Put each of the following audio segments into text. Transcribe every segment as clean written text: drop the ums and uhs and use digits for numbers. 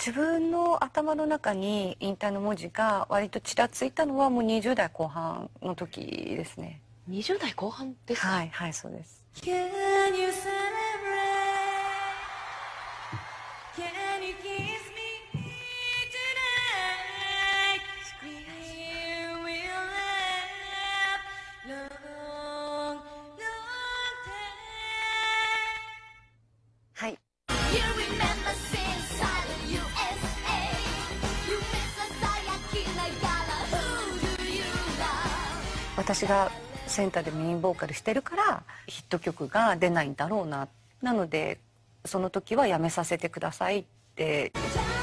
自分の頭の中に引退の文字が割とちらついたのはもう20代後半の時ですね。 20代後半ですか？ はいはい、そうです。はい。私がセンターでメインボーカルしてるからヒット曲が出ないんだろうな。なのでその時はやめさせてくださいって。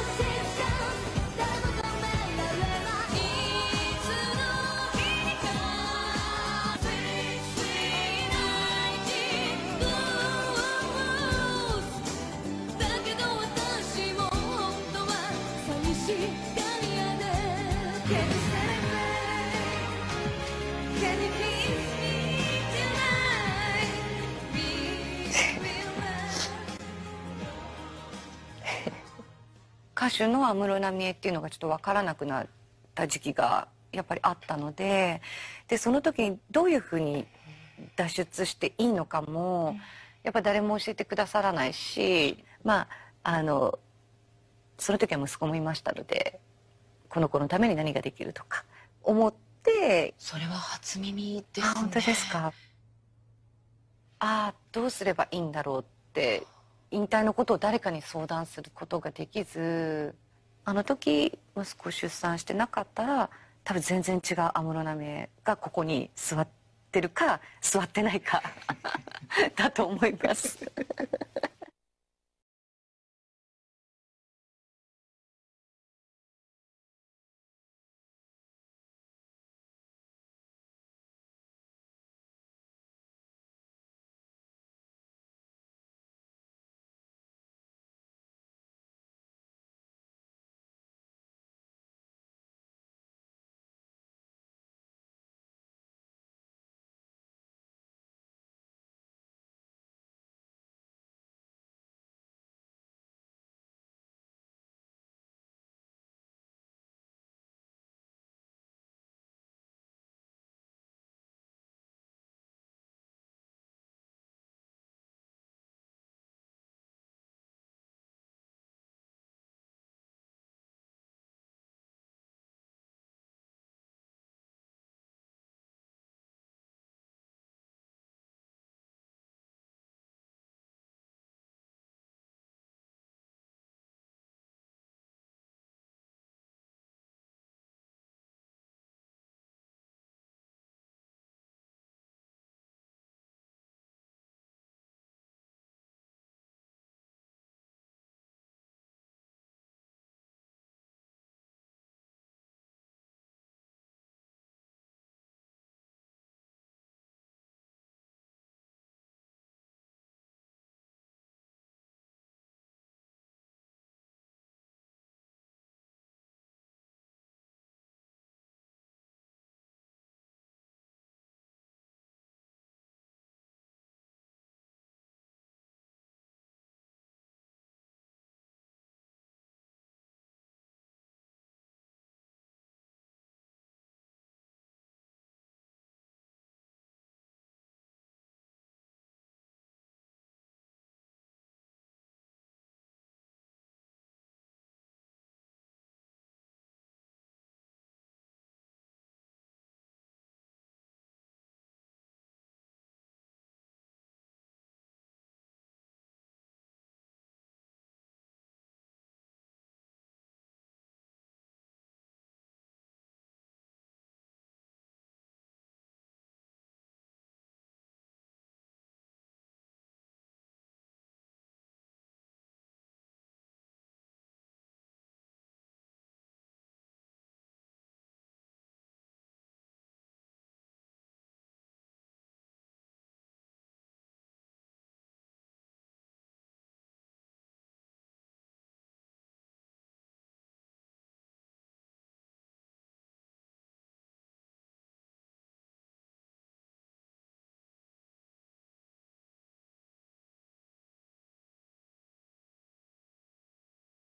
歌手の安室奈美恵っていうのがちょっと分からなくなった時期がやっぱりあったので、その時にどういうふうに脱出していいのかもやっぱ誰も教えてくださらないし、その時は息子もいましたので、この子のために何ができるとか思って。 それは初耳ですね。 本当ですか？どうすればいいんだろうって、引退のことを誰かに相談することができず、あの時息子を出産してなかったら多分全然違う安室奈美恵がここに座ってるか座ってないかだと思います。